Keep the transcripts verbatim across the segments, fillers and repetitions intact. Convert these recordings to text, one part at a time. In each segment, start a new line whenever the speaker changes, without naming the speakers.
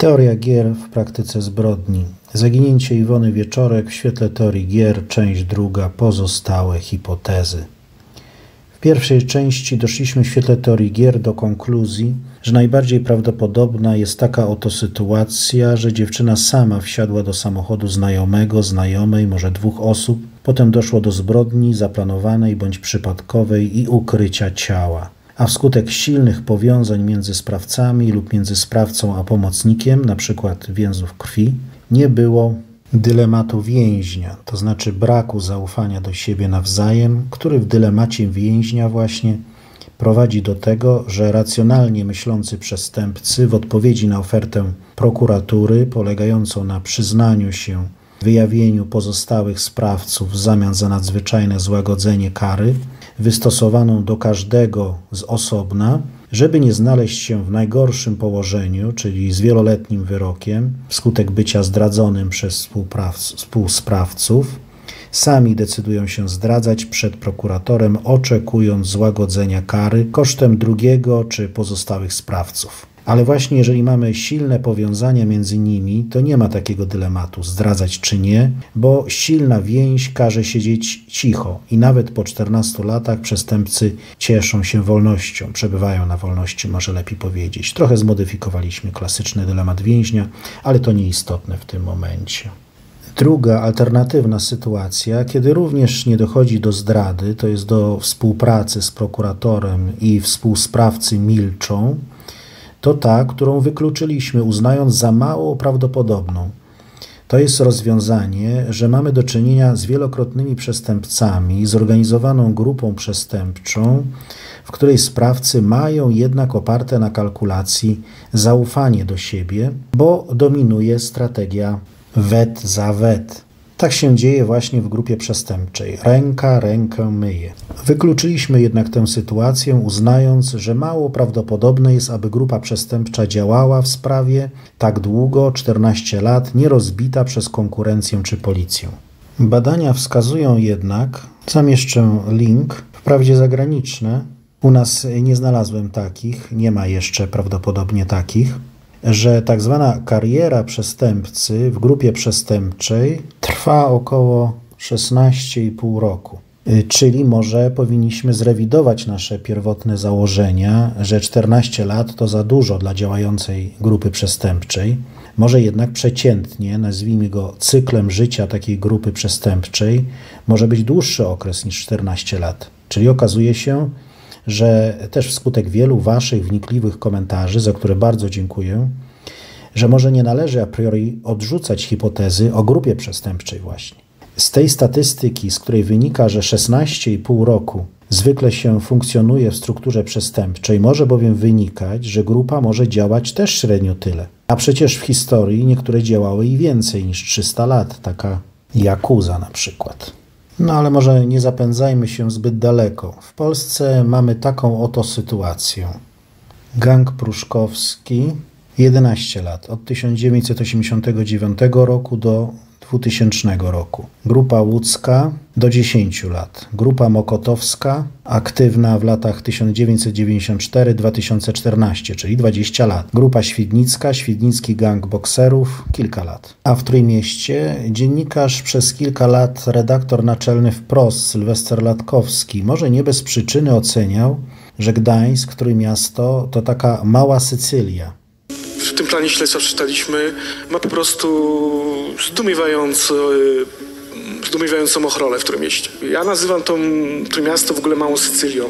Teoria gier w praktyce zbrodni. Zaginięcie Iwony Wieczorek w świetle teorii gier, część druga, pozostałe hipotezy. W pierwszej części doszliśmy w świetle teorii gier do konkluzji, że najbardziej prawdopodobna jest taka oto sytuacja, że dziewczyna sama wsiadła do samochodu znajomego, znajomej, może dwóch osób, potem doszło do zbrodni zaplanowanej bądź przypadkowej i ukrycia ciała. A wskutek silnych powiązań między sprawcami lub między sprawcą a pomocnikiem, np. więzów krwi, nie było dylematu więźnia, to znaczy braku zaufania do siebie nawzajem, który w dylemacie więźnia właśnie prowadzi do tego, że racjonalnie myślący przestępcy w odpowiedzi na ofertę prokuratury polegającą na przyznaniu się, wyjawieniu pozostałych sprawców w zamian za nadzwyczajne złagodzenie kary, wystosowaną do każdego z osobna, żeby nie znaleźć się w najgorszym położeniu, czyli z wieloletnim wyrokiem, wskutek bycia zdradzonym przez współsprawców, sami decydują się zdradzać przed prokuratorem, oczekując złagodzenia kary kosztem drugiego czy pozostałych sprawców. Ale właśnie jeżeli mamy silne powiązania między nimi, to nie ma takiego dylematu, zdradzać czy nie, bo silna więź każe siedzieć cicho i nawet po czternastu latach przestępcy cieszą się wolnością, przebywają na wolności, może lepiej powiedzieć. Trochę zmodyfikowaliśmy klasyczny dylemat więźnia, ale to nieistotne w tym momencie. Druga, alternatywna sytuacja, kiedy również nie dochodzi do zdrady, to jest do współpracy z prokuratorem i współsprawcy milczą, to ta, którą wykluczyliśmy, uznając za mało prawdopodobną. To jest rozwiązanie, że mamy do czynienia z wielokrotnymi przestępcami, zorganizowaną grupą przestępczą, w której sprawcy mają jednak oparte na kalkulacji zaufanie do siebie, bo dominuje strategia wet za wet. Tak się dzieje właśnie w grupie przestępczej. Ręka rękę myje. Wykluczyliśmy jednak tę sytuację, uznając, że mało prawdopodobne jest, aby grupa przestępcza działała w sprawie tak długo, czternaście lat, nie rozbita przez konkurencję czy policję. Badania wskazują jednak, zamieszczę link, wprawdzie zagraniczne, u nas nie znalazłem takich, nie ma jeszcze prawdopodobnie takich, że tak zwana kariera przestępcy w grupie przestępczej trwa około szesnaście i pół roku. Czyli może powinniśmy zrewidować nasze pierwotne założenia, że czternaście lat to za dużo dla działającej grupy przestępczej. Może jednak przeciętnie, nazwijmy go cyklem życia takiej grupy przestępczej, może być dłuższy okres niż czternaście lat. Czyli okazuje się, że też wskutek wielu Waszych wnikliwych komentarzy, za które bardzo dziękuję, że może nie należy a priori odrzucać hipotezy o grupie przestępczej właśnie. Z tej statystyki, z której wynika, że szesnaście i pół roku zwykle się funkcjonuje w strukturze przestępczej, może bowiem wynikać, że grupa może działać też średnio tyle. A przecież w historii niektóre działały i więcej niż trzysta lat, taka Jakuza na przykład. No ale może nie zapędzajmy się zbyt daleko. W Polsce mamy taką oto sytuację. Gang pruszkowski, jedenaście lat, od tysiąc dziewięćset osiemdziesiątego dziewiątego roku do dwutysięcznego roku. Grupa łódzka do dziesięciu lat. Grupa mokotowska, aktywna w latach tysiąc dziewięćset dziewięćdziesiąt cztery do dwa tysiące czternastego, czyli dwadzieścia lat. Grupa świdnicka, świdnicki gang bokserów, kilka lat. A w Trójmieście dziennikarz przez kilka lat, redaktor naczelny Wprost, Sylwester Latkowski, może nie bez przyczyny oceniał, że Gdańsk, Trójmiasto to taka mała Sycylia.
W tym planie śledztwa przeczytaliśmy, ma po prostu zdumiewająco, zdumiewającą rolę w Trójmieście. Ja nazywam to Trójmiasto w ogóle małą Sycylią.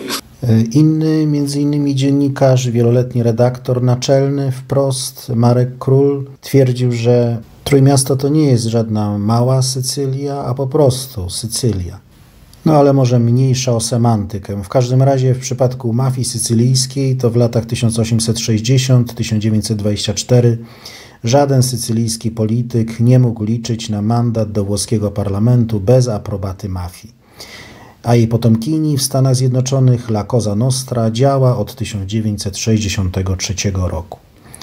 Inny, między innymi dziennikarz, wieloletni redaktor naczelny Wprost, Marek Król, twierdził, że Trójmiasto to nie jest żadna mała Sycylia, a po prostu Sycylia. No ale może mniejsza o semantykę. W każdym razie w przypadku mafii sycylijskiej to w latach tysiąc osiemset sześćdziesiątym do tysiąc dziewięćset dwudziestego czwartego żaden sycylijski polityk nie mógł liczyć na mandat do włoskiego parlamentu bez aprobaty mafii. A jej potomkini w Stanach Zjednoczonych, La Cosa Nostra, działa od tysiąc dziewięćset sześćdziesiątego trzeciego roku.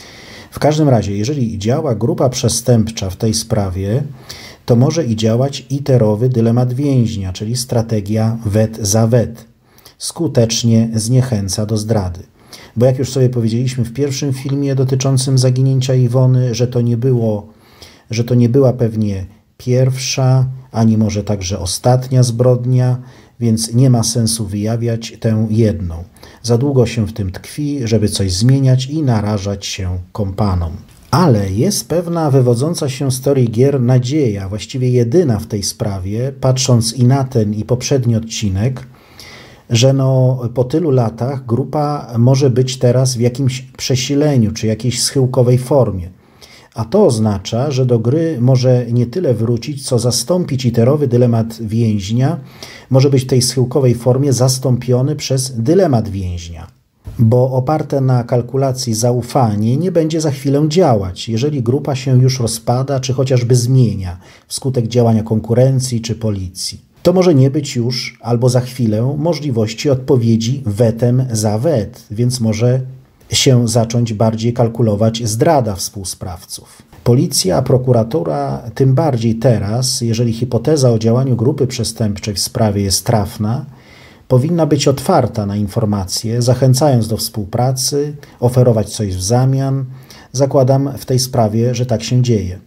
W każdym razie, jeżeli działa grupa przestępcza w tej sprawie, to może i działać iterowy dylemat więźnia, czyli strategia wet za wet. Skutecznie zniechęca do zdrady. Bo jak już sobie powiedzieliśmy w pierwszym filmie dotyczącym zaginięcia Iwony, że to nie było, że to nie była pewnie pierwsza, ani może także ostatnia zbrodnia, więc nie ma sensu wyjawiać tę jedną. Za długo się w tym tkwi, żeby coś zmieniać i narażać się kompanom. Ale jest pewna wywodząca się z teorii gier nadzieja, właściwie jedyna w tej sprawie, patrząc i na ten i poprzedni odcinek, że no, po tylu latach grupa może być teraz w jakimś przesileniu czy jakiejś schyłkowej formie. A to oznacza, że do gry może nie tyle wrócić, co zastąpić iterowy dylemat więźnia, może być w tej schyłkowej formie zastąpiony przez dylemat więźnia. Bo oparte na kalkulacji zaufanie nie będzie za chwilę działać, jeżeli grupa się już rozpada, czy chociażby zmienia wskutek działania konkurencji czy policji. To może nie być już, albo za chwilę, możliwości odpowiedzi wetem za wet, więc może się zacząć bardziej kalkulować zdrada współsprawców. Policja, a prokuratura, tym bardziej teraz, jeżeli hipoteza o działaniu grupy przestępczej w sprawie jest trafna, powinna być otwarta na informacje, zachęcając do współpracy, oferować coś w zamian. Zakładam w tej sprawie, że tak się dzieje.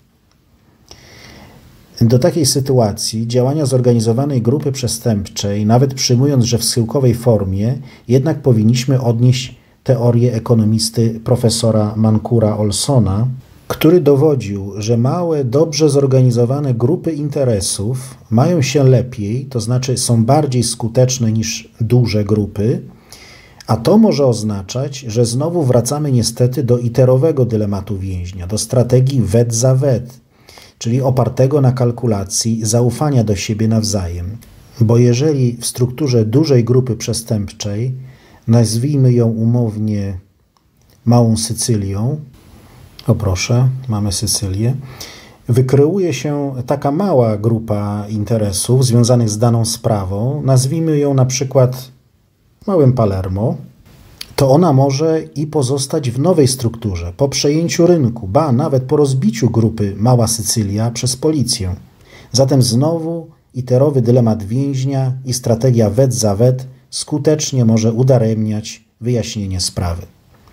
Do takiej sytuacji działania zorganizowanej grupy przestępczej, nawet przyjmując, że w schyłkowej formie, jednak powinniśmy odnieść teorię ekonomisty profesora Mancura Olsona, który dowodził, że małe, dobrze zorganizowane grupy interesów mają się lepiej, to znaczy są bardziej skuteczne niż duże grupy, a to może oznaczać, że znowu wracamy niestety do iterowego dylematu więźnia, do strategii wet za wet, czyli opartego na kalkulacji zaufania do siebie nawzajem. Bo jeżeli w strukturze dużej grupy przestępczej, nazwijmy ją umownie Małą Sycylią, o proszę, mamy Sycylię, wykreuje się taka mała grupa interesów związanych z daną sprawą, nazwijmy ją na przykład Małym Palermo, to ona może i pozostać w nowej strukturze, po przejęciu rynku, ba, nawet po rozbiciu grupy Mała Sycylia przez policję. Zatem znowu iterowy dylemat więźnia i strategia wet za wet skutecznie może udaremniać wyjaśnienie sprawy.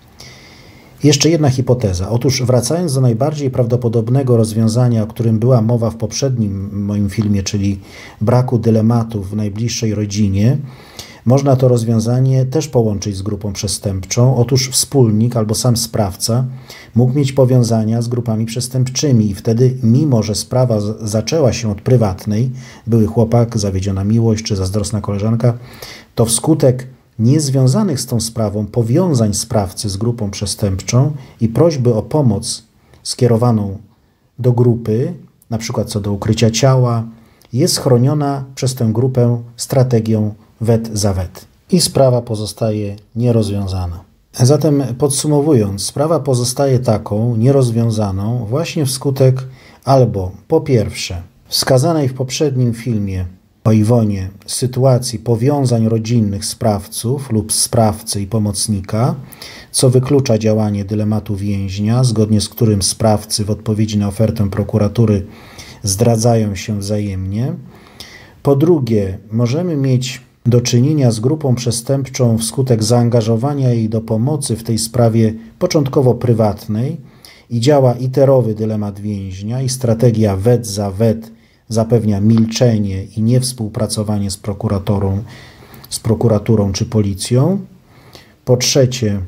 Jeszcze jedna hipoteza. Otóż wracając do najbardziej prawdopodobnego rozwiązania, o którym była mowa w poprzednim moim filmie, czyli braku dylematów w najbliższej rodzinie, można to rozwiązanie też połączyć z grupą przestępczą. Otóż wspólnik albo sam sprawca mógł mieć powiązania z grupami przestępczymi i wtedy, mimo że sprawa zaczęła się od prywatnej, były chłopak, zawiedziona miłość czy zazdrosna koleżanka, to wskutek niezwiązanych z tą sprawą powiązań sprawcy z grupą przestępczą i prośby o pomoc skierowaną do grupy, na przykład co do ukrycia ciała, jest chroniona przez tę grupę strategią wet za wet. I sprawa pozostaje nierozwiązana. Zatem podsumowując, sprawa pozostaje taką nierozwiązaną właśnie wskutek albo po pierwsze wskazanej w poprzednim filmie o Iwonie sytuacji powiązań rodzinnych sprawców lub sprawcy i pomocnika, co wyklucza działanie dylematu więźnia, zgodnie z którym sprawcy w odpowiedzi na ofertę prokuratury zdradzają się wzajemnie. Po drugie, możemy mieć do czynienia z grupą przestępczą wskutek zaangażowania jej do pomocy w tej sprawie początkowo prywatnej i działa iterowy dylemat więźnia i strategia wet za wet zapewnia milczenie i niewspółpracowanie z prokuratorą, z prokuraturą czy policją. Po trzecie,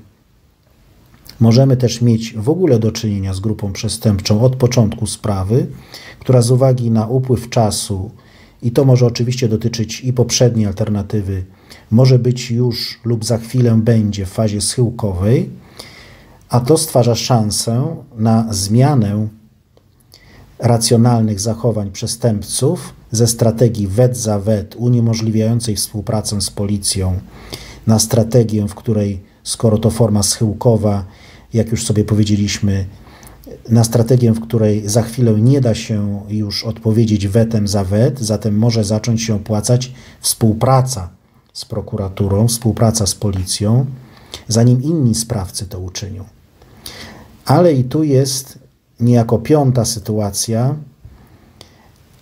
możemy też mieć w ogóle do czynienia z grupą przestępczą od początku sprawy, która z uwagi na upływ czasu, i to może oczywiście dotyczyć i poprzedniej alternatywy, może być już lub za chwilę będzie w fazie schyłkowej, a to stwarza szansę na zmianę racjonalnych zachowań przestępców ze strategii wet za wet uniemożliwiającej współpracę z policją na strategię, w której, skoro to forma schyłkowa, jak już sobie powiedzieliśmy, na strategię, w której za chwilę nie da się już odpowiedzieć wetem za wet, zatem może zacząć się opłacać współpraca z prokuraturą, współpraca z policją, zanim inni sprawcy to uczynią. Ale i tu jest niejako piąta sytuacja,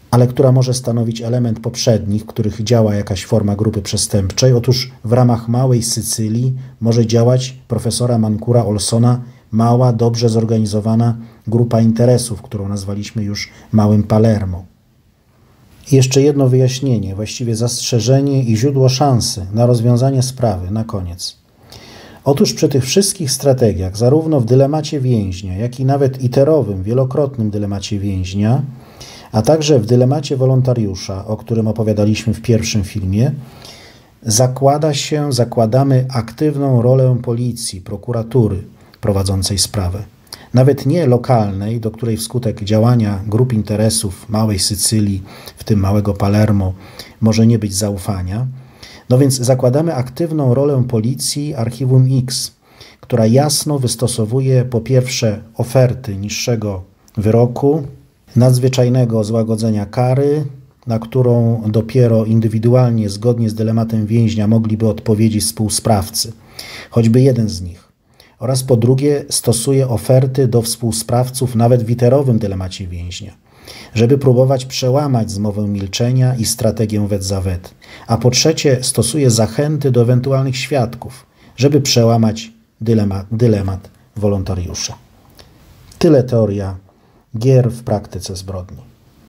ale która może stanowić element poprzednich, w których działa jakaś forma grupy przestępczej. Otóż w ramach małej Sycylii może działać profesora Mancura Olsona mała, dobrze zorganizowana grupa interesów, którą nazwaliśmy już małym Palermo. I jeszcze jedno wyjaśnienie, właściwie zastrzeżenie i źródło szansy na rozwiązanie sprawy na koniec. Otóż przy tych wszystkich strategiach, zarówno w dylemacie więźnia, jak i nawet iterowym, wielokrotnym dylemacie więźnia, a także w dylemacie wolontariusza, o którym opowiadaliśmy w pierwszym filmie, zakłada się, zakładamy aktywną rolę policji, prokuratury prowadzącej sprawę. Nawet nie lokalnej, do której wskutek działania grup interesów małej Sycylii, w tym małego Palermo, może nie być zaufania. No więc zakładamy aktywną rolę policji Archiwum X, która jasno wystosowuje po pierwsze oferty niższego wyroku, nadzwyczajnego złagodzenia kary, na którą dopiero indywidualnie, zgodnie z dylematem więźnia, mogliby odpowiedzieć współsprawcy, choćby jeden z nich. Oraz po drugie stosuje oferty do współsprawców nawet w iterowym dylemacie więźnia, żeby próbować przełamać zmowę milczenia i strategię wet za wet. A po trzecie stosuje zachęty do ewentualnych świadków, żeby przełamać dylemat, dylemat wolontariusza. Tyle teoria gier w praktyce zbrodni.